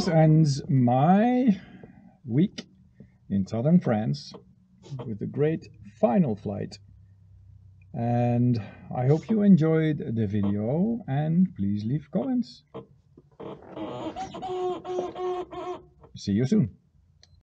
this ends my week in southern France with a great final flight. And I hope you enjoyed the video, and please leave comments. See you soon.